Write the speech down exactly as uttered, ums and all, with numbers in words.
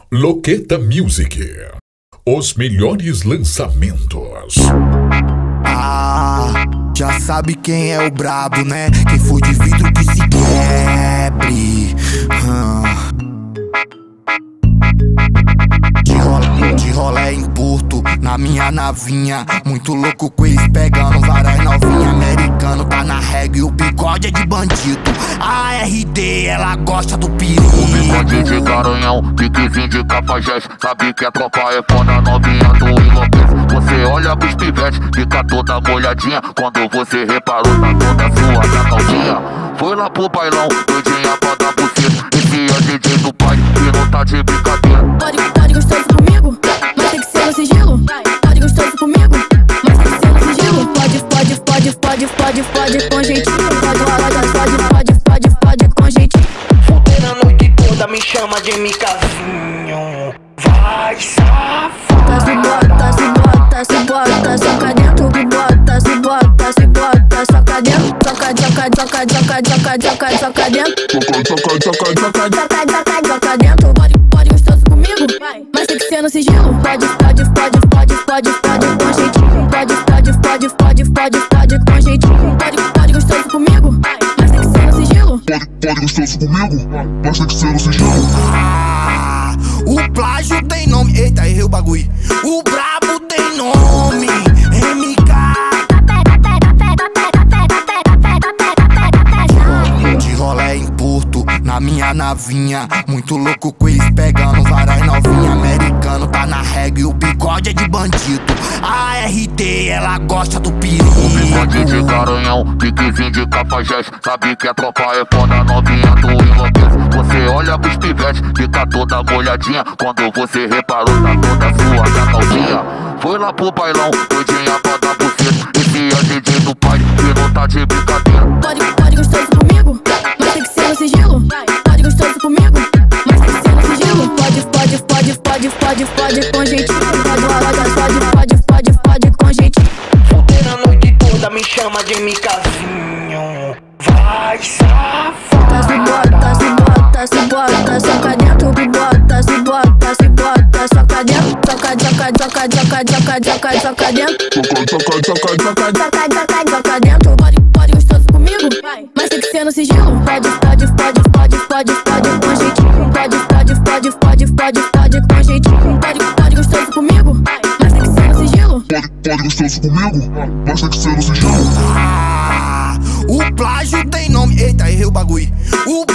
Loqueta Music. Os melhores lançamentos. Ah, já sabe quem é o brabo, né? Quem for de vidro que se quebre. ah. De rolê, de rolê em Porto, na minha navinha. Muito louco com eles pegando várias novinhas. Americano tá na reggae, o bigode é de bandido. A R D, ela gosta do perigo. O bigode de garanhão, piquezinho de Cafajeste. Sabe que a tropa é foda, novinha do enlouquece. Você olha pros pivetes, fica toda molhadinha. Quando você reparou, tá toda sua da calcinha. Foi lá pro bailão, doidinha pra dar buceta. Esse é D J do pai, que não tá de brincadeira. Pode, pode gostoso comigo, mas tem que ser no sigilo. Pode gostoso comigo, mas tem que ser no sigilo. Pode, pode, pode, pode, pode, pode com jeitinho. Pode, pode, pode, pode, pode, pode com jeitinho. Fuder a noite toda, me chama de Micazinho. Vai, safada. Se bota, se bota, se bota, soca dentro. Se bota, se bota, se bota, soca dentro. Soca, soca, soca, soca, soca, soca, soca dentro. Soca, soca, soca, soca, Soca, soca, soca dentro. Pode, pode gostoso comigo, mas tem que ser no sigilo. Pode, pode, pode, pode, pode, pode com jeitinho. Pode, pode, pode, pode, pode, pode com jeitinho. Pode, pode gostoso comigo, mas tem que ser no sigilo. Pode, pode gostoso comigo, mas tem que ser no sigilo. Ah, o plágio tem nome. Eita, errei o bagulho. O brabo tem nome. M K. De rolê em Porto, na minha navinha. Muito louco com eles pegando várias novinhas. Americano tá na reggae, o bigode é de bandido. A R D, ela gosta do perigo. O bigode de garanhão, piquezinho de Cafajeste. Sabe que a tropa é foda, novinha do enlouquece. Você olha pros pivetes, fica toda molhadinha. Quando você reparou, tá toda sua da calcinha. Foi lá pro bailão, doidinha pra dar buceta. Esse é D J do pai, que não tá de brincadeira. Pode, pode gostoso comigo, mas tem que ser no sigilo. Pode gostoso comigo, mas tem que ser no sigilo. Pode, pode, pode, pode, pode, pode com jeitinho. Pode, pode, pode, pode, pode, pode com jeitinho. Fuder a noite toda, me chama de Micazinho. Vai, safada. Se bota, se bota, se bota, soca dentro. Se bota, se bota, se bota, soca dentro. Soca, soca, soca, soca, soca, soca, soca dentro. Soca, soca, soca, soca, Soca, soca, soca dentro. Pode, pode gostoso comigo, mas tem que ser no sigilo. Pode, pode, pode, pode, pode, pode com jeitinho. Pode, pode, pode, pode, pode, pode com jeitinho. Pode, pode gostoso comigo, mas tem que ser no sigilo. Pode, pode gostoso comigo, mas tem que ser no sigilo. Ah, o plágio tem nome. Eita, errei o bagulho. O